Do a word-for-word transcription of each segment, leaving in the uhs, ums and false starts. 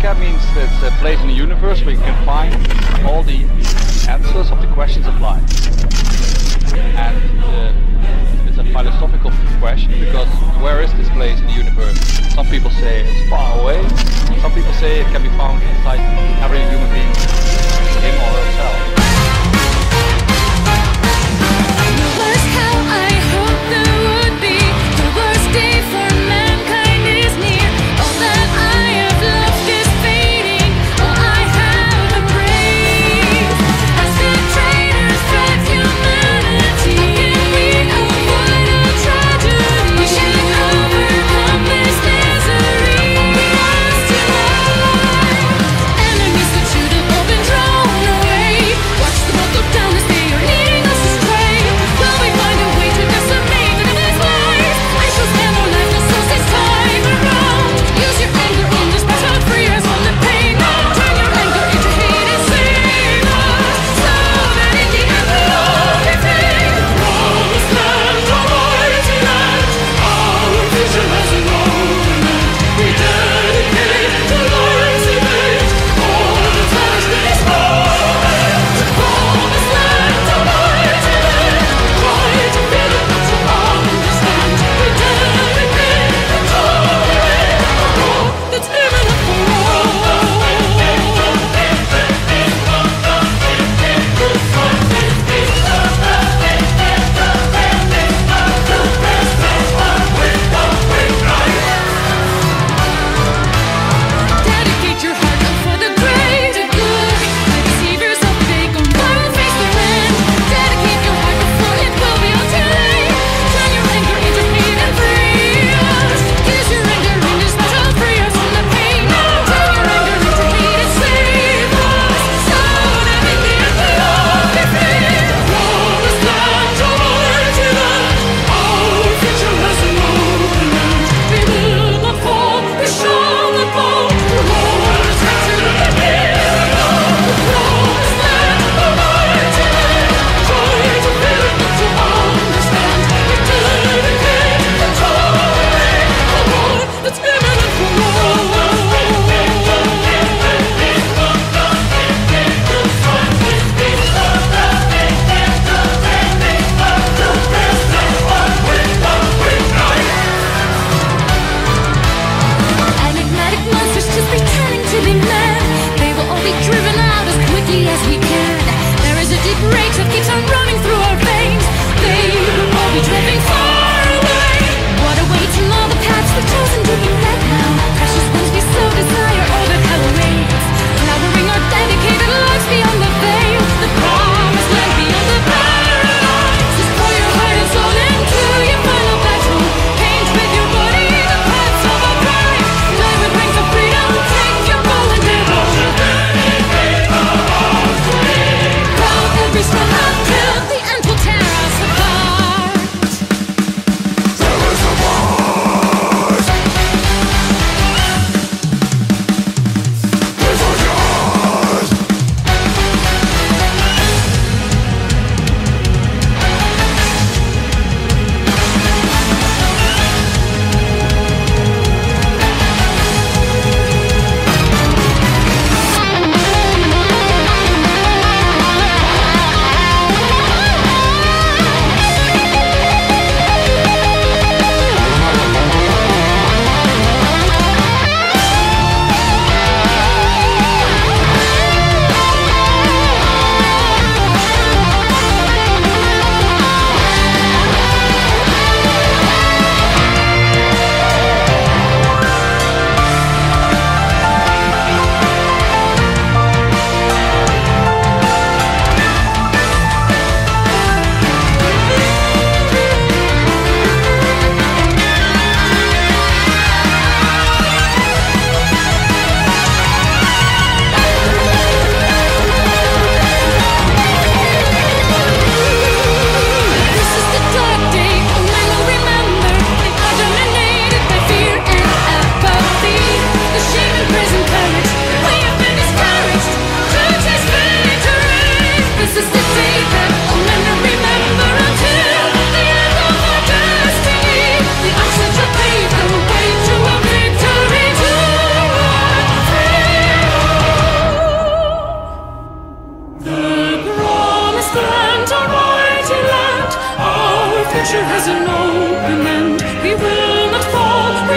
America means it's a place in the universe where you can find all the answers of the questions of life. And uh, it's a philosophical question because where is this place in the universe? Some people say it's far away. Some people say it can be found inside every human being, him or herself.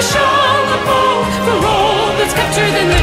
shall not fall. For all that's captured in the